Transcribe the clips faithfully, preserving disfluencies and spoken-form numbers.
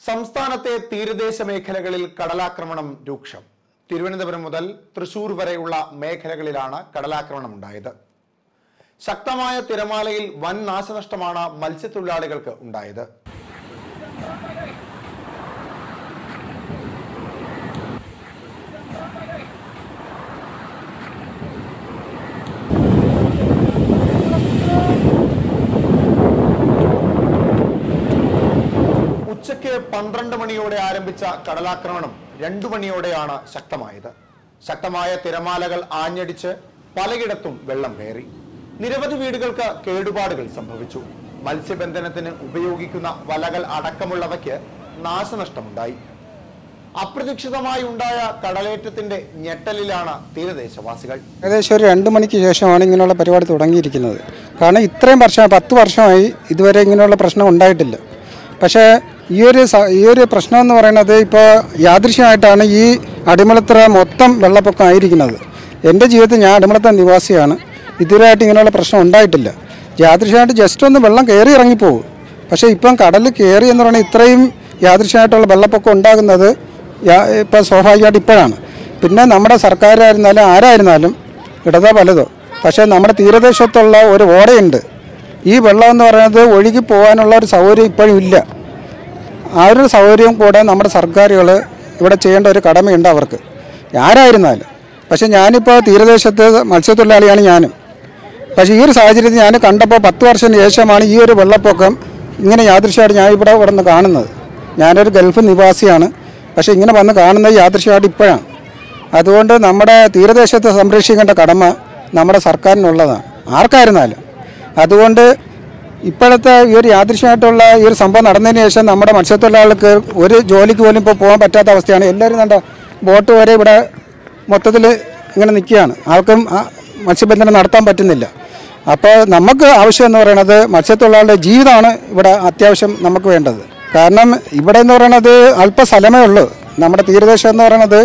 സംസ്ഥാനത്തെ തീരദേശ മേഖലകളിൽ കടലാക്രമണം രൂക്ഷം. തിരുവനന്തപുരം മുതൽ തൃശൂർ വരെയുള്ള മേഖലകളിലാണ് കടലാക്രമണം ഉണ്ടായത്. ശക്തമായ തിരമാലയിൽ വൻ നാശനഷ്ടമാണ് മത്സ്യത്തൊഴിലാളികൾക്ക് ഉണ്ടായത്. ഉച്ചയ്ക്ക് പന്ത്രണ്ട് മണിയോടെ ആരംഭിച്ച കടലാക്രമണം രണ്ടു മണിയോടെയാണ് ശക്തമായത്. ശക്തമായ തിരമാലകൾ ആഞ്ഞടിച്ച് പലയിടത്തും വെള്ളം കയറി. നിരവധി വീടുകൾക്ക് കേടുപാടുകൾ സംഭവിച്ചു. മത്സ്യബന്ധനത്തിന് ഉപയോഗിക്കുന്ന വലകൾ അടക്കമുള്ളവയ്ക്ക് നാശനഷ്ടമുണ്ടായി. അപ്രതീക്ഷിതമായി ഉണ്ടായ കടലേറ്റത്തിന്റെ ഞെട്ടലിലാണ് തീരദേശവാസികൾ. ഏകദേശം ഒരു രണ്ടു മണിക്ക് ശേഷമാണ് ഇങ്ങനെയുള്ള പരിപാടി തുടങ്ങിയിരിക്കുന്നത്. കാരണം ഇത്രയും വർഷം പത്ത് വർഷമായി ഇതുവരെ ഇങ്ങനെയുള്ള പ്രശ്നം ഉണ്ടായിട്ടില്ല. പക്ഷേ ഈ ഒരു ഈ ഒരു പ്രശ്നം എന്ന് പറയുന്നത് ഇപ്പോൾ യാദൃശ്യമായിട്ടാണ് ഈ അടിമലത്ര മൊത്തം വെള്ളപ്പൊക്കം ആയിരിക്കുന്നത്. എൻ്റെ ജീവിതത്തിൽ ഞാൻ അടിമലത്ത നിവാസിയാണ്. ഇതുവരെയായിട്ട് ഇങ്ങനെയുള്ള പ്രശ്നം ഉണ്ടായിട്ടില്ല. യാദൃശ്യമായിട്ട് ജസ്റ്റ് ഒന്ന് വെള്ളം കയറി ഇറങ്ങിപ്പോകും. പക്ഷേ ഇപ്പം കടൽ കയറി എന്ന് പറഞ്ഞാൽ ഇത്രയും യാദൃശ്യമായിട്ടുള്ള വെള്ളപ്പൊക്കം ഉണ്ടാകുന്നത് ഇപ്പോൾ സ്വാഭാവികമായിട്ട് ഇപ്പോഴാണ്. പിന്നെ നമ്മുടെ സർക്കാരായിരുന്നാലും ആരായിരുന്നാലും ഇടതോ വലതോ, പക്ഷേ നമ്മുടെ തീരദേശത്തുള്ള ഒരു ഓടയുണ്ട്. ഈ വെള്ളം എന്ന് പറയുന്നത് ഒഴുകി പോകാനുള്ള ഒരു സൗകര്യം ഇപ്പോഴും ഇല്ല. ആ ഒരു സൗകര്യം കൂടെ നമ്മുടെ സർക്കാരുകൾ ഇവിടെ ചെയ്യേണ്ട ഒരു കടമയുണ്ട് അവർക്ക്, ആരായിരുന്നാലും. പക്ഷേ ഞാനിപ്പോൾ തീരദേശത്ത് മത്സ്യത്തൊഴിലാളിയാണ് ഞാനും. പക്ഷേ ഈ ഒരു സാഹചര്യത്തിൽ ഞാൻ കണ്ടപ്പോൾ പത്ത് വർഷത്തിന് ശേഷമാണ് ഈ ഒരു വെള്ളപ്പൊക്കം ഇങ്ങനെ യാദൃശ്യമായിട്ട് ഞാൻ ഇവിടെ ഇവിടെ നിന്ന് കാണുന്നത്. ഞാനൊരു ഗൾഫ് നിവാസിയാണ്. പക്ഷേ ഇങ്ങനെ വന്ന് കാണുന്നത് യാദൃശ്യമായിട്ട് ഇപ്പോഴാണ്. അതുകൊണ്ട് നമ്മുടെ തീരദേശത്തെ സംരക്ഷിക്കേണ്ട കടമ നമ്മുടെ സർക്കാരിനുള്ളതാണ്, ആർക്കായിരുന്നാലും. അതുകൊണ്ട് ഇപ്പോഴത്തെ ഈ ഒരു യാദൃശ്യമായിട്ടുള്ള ഈ ഒരു സംഭവം നടന്നതിന് ശേഷം നമ്മുടെ മത്സ്യത്തൊഴിലാളികൾക്ക് ഒരു ജോലിക്ക് പോലും ഇപ്പോൾ പോകാൻ പറ്റാത്ത അവസ്ഥയാണ്. എല്ലാവരും കണ്ട ബോട്ട് വരെ ഇവിടെ മൊത്തത്തിൽ ഇങ്ങനെ നിൽക്കുകയാണ്. ആർക്കും മത്സ്യബന്ധനം നടത്താൻ പറ്റുന്നില്ല. അപ്പോൾ നമുക്ക് ആവശ്യം എന്ന് പറയുന്നത് മത്സ്യത്തൊഴിലാളിയുടെ ജീവിതമാണ് ഇവിടെ അത്യാവശ്യം നമുക്ക് വേണ്ടത്. കാരണം ഇവിടെ എന്ന് പറയുന്നത് അല്പ സ്ഥലമേ ഉള്ളൂ. നമ്മുടെ തീരദേശം എന്ന് പറയുന്നത്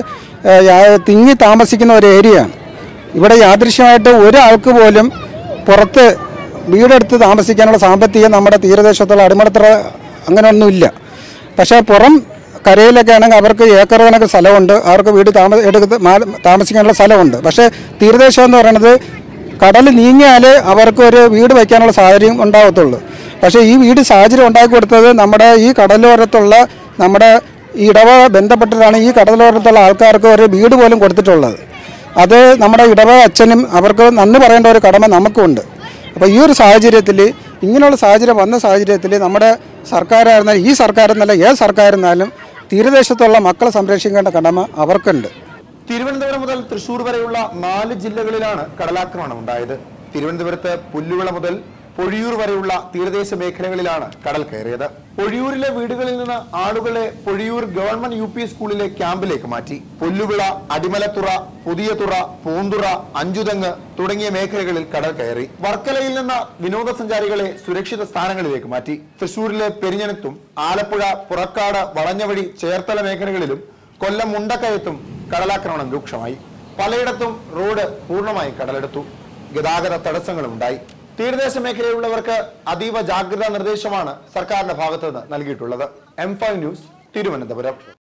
തിങ്ങി താമസിക്കുന്ന ഒരു ഏരിയയാണ്. ഇവിടെ യാദൃശ്യമായിട്ട് ഒരാൾക്ക് പോലും പുറത്ത് വീടെടുത്ത് താമസിക്കാനുള്ള സാമ്പത്തികം നമ്മുടെ തീരദേശത്തുള്ള അടിമലത്ര അങ്ങനെയൊന്നുമില്ല. പക്ഷേ പുറം കരയിലൊക്കെ ആണെങ്കിൽ അവർക്ക് ഏക്കർ കണക്ക് സ്ഥലമുണ്ട്, അവർക്ക് വീട് താമ എടുത്ത് താമസിക്കാനുള്ള സ്ഥലമുണ്ട്. പക്ഷേ തീരദേശം എന്ന് പറയുന്നത് കടൽ നീങ്ങിയാൽ അവർക്ക് ഒരു വീട് വയ്ക്കാനുള്ള സാഹചര്യം ഉണ്ടാകത്തുള്ളൂ. പക്ഷേ ഈ വീട് സാഹചര്യം ഉണ്ടാക്കി കൊടുത്തത് നമ്മുടെ ഈ കടലോരത്തുള്ള നമ്മുടെ ഈ ഇടവ ബന്ധപ്പെട്ടിട്ടാണ് ഈ കടലോരത്തുള്ള ആൾക്കാർക്ക് ഒരു വീട് പോലും കൊടുത്തിട്ടുള്ളത്. അത് നമ്മുടെ ഇടവ അച്ഛനും അവർക്ക് നന്ദി പറയേണ്ട ഒരു കടമ നമുക്കുണ്ട്. അപ്പോൾ ഈ ഒരു സാഹചര്യത്തിൽ ഇങ്ങനെയുള്ള സാഹചര്യം വന്ന സാഹചര്യത്തിൽ നമ്മുടെ സർക്കാരായിരുന്നാലും ഈ സർക്കാരെന്നല്ല ഏത് സർക്കാരെന്നാലും തീരദേശത്തുള്ള മക്കളെ സംരക്ഷിക്കേണ്ട കടമ അവർക്കുണ്ട്. തിരുവനന്തപുരം മുതൽ തൃശൂർ വരെയുള്ള നാല് ജില്ലകളിലാണ് കടലാക്രമണം ഉണ്ടായത്. തിരുവനന്തപുരത്ത് പുല്ലുവിള മുതൽ പൊഴിയൂർ വരെയുള്ള തീരദേശ മേഖലകളിലാണ് കടൽ കയറിയത്. പൊഴിയൂരിലെ വീടുകളിൽ നിന്ന് ആളുകളെ പൊഴിയൂർ ഗവൺമെന്റ് യു പി സ്കൂളിലെ ക്യാമ്പിലേക്ക് മാറ്റി. പുല്ലുവിള, അടിമലത്തുറ, പുതിയതുറ, പൂന്തുറ, അഞ്ചുതെങ്ങ് തുടങ്ങിയ മേഖലകളിൽ കടൽ കയറി. വർക്കലയിൽ നിന്ന് വിനോദസഞ്ചാരികളെ സുരക്ഷിത സ്ഥാനങ്ങളിലേക്ക് മാറ്റി. തൃശൂരിലെ പെരിഞ്ഞനത്തും ആലപ്പുഴ, പുറക്കാട്, വളഞ്ഞവഴി, ചേർത്തല മേഖലകളിലും കൊല്ലം മുണ്ടക്കയത്തും കടലാക്രമണം രൂക്ഷമായി. പലയിടത്തും റോഡ് പൂർണ്ണമായും കടലെടുത്തു. ഗതാഗത തടസ്സങ്ങളും ഉണ്ടായി. തീരദേശ മേഖലയിലുള്ളവർക്ക് അതീവ ജാഗ്രതാ നിർദ്ദേശമാണ് സർക്കാരിന്റെ ഭാഗത്തുനിന്ന് നൽകിയിട്ടുള്ളത്. M five news, Thiruvananthapuram.